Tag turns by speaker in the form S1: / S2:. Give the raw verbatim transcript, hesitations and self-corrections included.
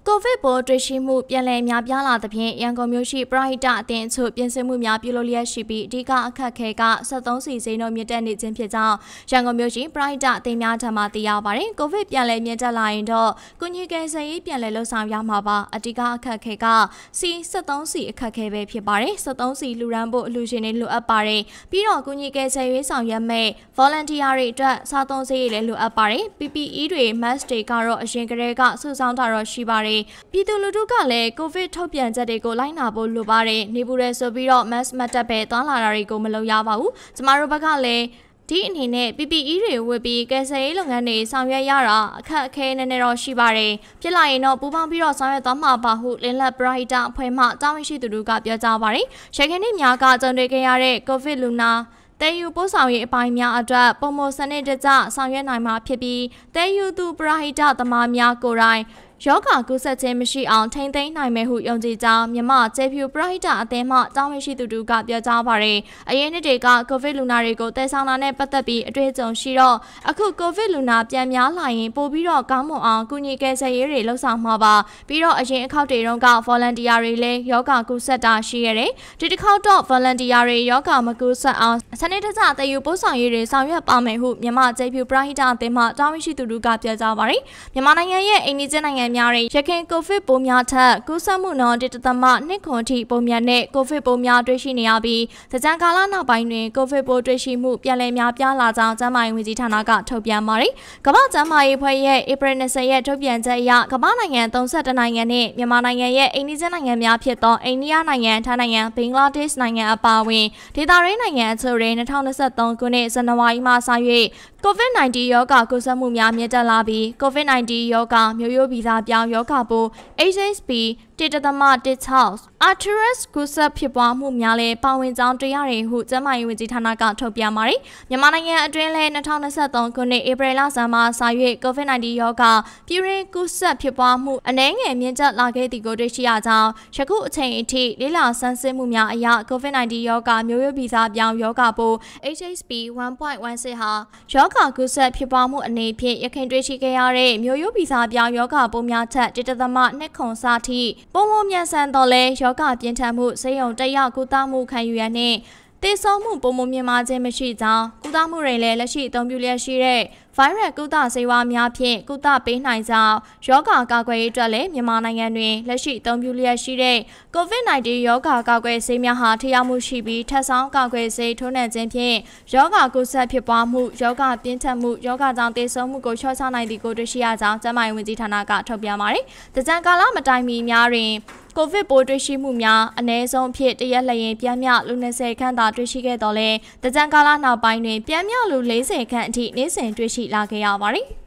S1: ကိုဗစ်ပိုးတွေ့ရှိမှုပြန်လည်များပြားလာသဖြင့်ရန်ကုန်မြို့ရှိပရဟိတအသင်းအချို့ပြင်ဆင်မှုများပြုလုပ်လျက်ရှိပြီးအဓိကအခက်အခဲကစက်သုံးဆီဈေးနှုန်းမြင့်တက်နေခြင်းဖြစ်ကြောင်းရန်ကုန်မြို့ရှိပရဟိတအသင်းများထံမှသိရပါတယ်။ကိုဗစ်ပြန်လည်မြင့်တက်လာရင်တော့ကုညီကယ်ဆယ်ရေးပြန်လည်လှုပ်ဆောင်ရမှာပါ။အဓိကအခက်အခဲကစီစက်သုံးဆီအခက်အခဲပဲဖြစ်ပါတယ်။စက်သုံးဆီလူရန်ဖို့အလှူရှင်တွေလိုအပ်ပါတယ်။ပြီးတော့ကုညီကယ်ဆယ်ရေးဆောင်ရွက်မဲ့ volunteer တွေအတွက်စားသုံးဆေးတွေလည်းလိုအပ်ပါတယ်။ P P E တွေ mask တွေကတော့အရင်ကတည်းကစုဆောင်းထားတော့ရှိပါတယ်။ပြည်သူလူထုကလည်းကိုဗစ်ထုတ်ပြန်ချက်တွေကိုလိုက်နာဖို့လိုပါတယ်နေပူရဲဆိုပြီးတော့ mask မတက်ပဲသွားလာတာတွေကိုမလုပ်ရပါဘူးကျမတို့ဘက်ကလည်းဒီအနေနဲ့ P P E တွေဝတ်ပြီးကယ်ဆယ်ရေးလုပ်ငန်းတွေဆောင်ရွက်ရတာအခက်အခဲနည်းနည်းတော့ရှိပါတယ်ဖြစ်လာရင်တော့ပူပေါင်းပြီးတော့ဆောင်ရွက်သွားမှာပါဟုလင်းလက်ပရဟိတအဖွဲ့မှတာဝန်ရှိသူတို့ကပြောကြားပါတယ်ရခိုင်နေ့များကကြုံတွေ့ခဲ့ရတဲ့ကိုဗစ်လူနာတဲယူပို့ဆောင်ရေးအပိုင်းများအတွက်ပုံမစနစ်တကျဆောင်ရွက်နိုင်မှာဖြစ်ပြီးတဲယူသူပရဟိတသမားများကိုယ်တိုင်ယောဂကူးစက်ခြင်းမရှိအောင်ထိန်းသိမ်းနိုင်မယ်ဟုယုံကြည်ကြောင်းမြန်မာကျေဖြူပရဟိတအသင်းမှတာဝန်ရှိသူတို့ကပြောကြားပါတယ်။အရင်နှစ်တွေကကိုဗစ်လူနာတွေကိုတည်ဆောင်တာနဲ့ပတ်သက်ပြီးအတွေ့အကြုံရှိတော့အခုကိုဗစ်လူနာပြန်များလာရင်ပိုပြီးတော့ကောင်းမွန်အောင်ကုညီကယ်ဆယ်ရေးတွေလှုပ်ဆောင်မှာပါ။ပြီးတော့အရင်အခောက်တွေတုန်းက volunteer တွေလည်းယောဂကူးစက်တာရှိရတယ်။ဒီတစ်ခေါက်တော့ volunteer တွေယောဂမကူးစက်အောင်စနစ်တကျတည်ယူပို့ဆောင်ရေးတွေဆောင်ရွက်ပါမယ်ဟုမြန်မာကျေဖြူပရဟိတအသင်းမှတာဝန်ရှိသူတို့ကပြောကြားပါတယ်။မြန်မာနိုင်ငံရဲ့အိန္ဒိယနိုင်ငံများရခိုင်ကိုဗစ်ပိုးများထက်ကူးစက်မှုနှုန်းတစ်သမနှစ်ခွန်ထိပိုများနဲ့ကိုဗစ်ပိုးများတွေ့ရှိနေရပြီးသကြံကာလနောက်ပိုင်းတွင်ကိုဗစ်ပိုးတွေ့ရှိမှုပြန်လည်များပြားလာကြောင်းကျန်းမာရေးဝန်ကြီးဌာနကထုတ်ပြန်ပါတယ်။ကမ္ဘာ့ကျန်းမာရေးအဖွဲ့ရဲ့ဧပြီ၂၀ရက်ထုတ်ပြန်ချက်အရကမ္ဘာနိုင်ငံ၃၁နိုင်ငံနဲ့မြန်မာနိုင်ငံရဲ့အိန္ဒိယနိုင်ငံများဖြစ်သောအိန္ဒိယနိုင်ငံ၊ထိုင်းနိုင်ငံ၊ဘင်္ဂလားဒေ့ရှ်နိုင်ငံအပါအဝင်ဒေသရင်းနိုင်ငံအချို့တွင်၂၀၂၃ခုနှစ်ဇန်နဝါရီမှစ၍ ကိုဗစ်၁၉ ရောဂါကူးစက်မှုများမြင့်တက်လာပြီး ကိုဗစ်၁၉ ရောဂါမျိုးရိုးဗီဇပြောင်းရောဂါပိုး H S V တစ်တသမတစ်ချောက် Arterus ကူးစက်ဖြစ်ပွားမှုများလည်းပါဝင်ကြောင်းတွေ့ရတယ်ဟုကျန်းမာရေးဝန်ကြီးဌာနကထုတ်ပြန်ပါတယ်။မြန်မာနိုင်ငံအတွင်းလည်း၂၀၂၃ခုနှစ်ဧပြီလဆန်းမှစ၍ ကိုဗစ်၁၉ ရောဂါပြည်တွင်းကူးစက်ဖြစ်ပွားမှုအနည်းငယ်မြင့်တက်လာခဲ့သည်ကိုတွေ့ရှိရကြောင်းယခုအချိန်အထိလေးလဆန်းစစ်မှုများအရကိုဗစ်၁၉ ရောဂါမျိုးရိုးဗီဇပြောင်းရောဂါပိုး H S V ၁.၁၆ ဟာရောဂါကူးစက်ဖြစ်ပွားမှုအနေဖြင့်ရခိုင်တွေ့ရှိခဲ့ရတဲ့မျိုးရိုးဗီဇပြောင်းရောဂါပိုးများထက်တစ်သမနှစ်ခွန်စာထိပုံမှန်မြန်ဆန်တော့လဲယောဂပြင်းထန်မှုဆေးရုံတက်ရောက်ကုသမှုခံယူရတဲ့သေဆုံးမှုပုံမှန်မြင်မာခြင်းမရှိကြောင်းကုသမှုတွေလည်းလက်ရှိအသုံးပြုလျက်ရှိတဲ့ဗိုင်းရပ်ကုသဆေးဝါးများဖြင့်ကုသပေးနိုင်ကြောင်းယောဂကာကွယ်ရေးအတွက်လည်းမြန်မာနိုင်ငံတွင်လက်ရှိအသုံးပြုလျက်ရှိတဲ့ကိုဗစ်၁၉ ယောဂကာကွယ်ဆေးများဟာထိရောက်မှုရှိပြီးထပ်ဆောင်းကာကွယ်ဆေးထိုးနှံခြင်းဖြင့်ယောဂကုသဖြစ်ပွားမှုယောဂပြင်းထန်မှုယောဂကြောင့်သေဆုံးမှုကိုလျှော့ချနိုင်သည်ကိုတွေ့ရှိရကြောင်းကျန်းမာရေးဝန်ကြီးဌာနကထုတ်ပြန်ပါတယ်။တကြံကာလမတိုင်မီများတွင်ကိုဗစ်ပိုးတွေ့ရှိမှုများအနည်းဆုံးဖြစ်တရက်လျင်ပြင်းပြလူ၂၀ခန့်သာတွေ့ရှိခဲ့တော့လဲတကြံကာလနောက်ပိုင်းတွင်ပြင်းပြလူ၄၀ခန့်အထိနေ့စဉ်တွေ့ရှိလာခဲ့ရပါတယ်။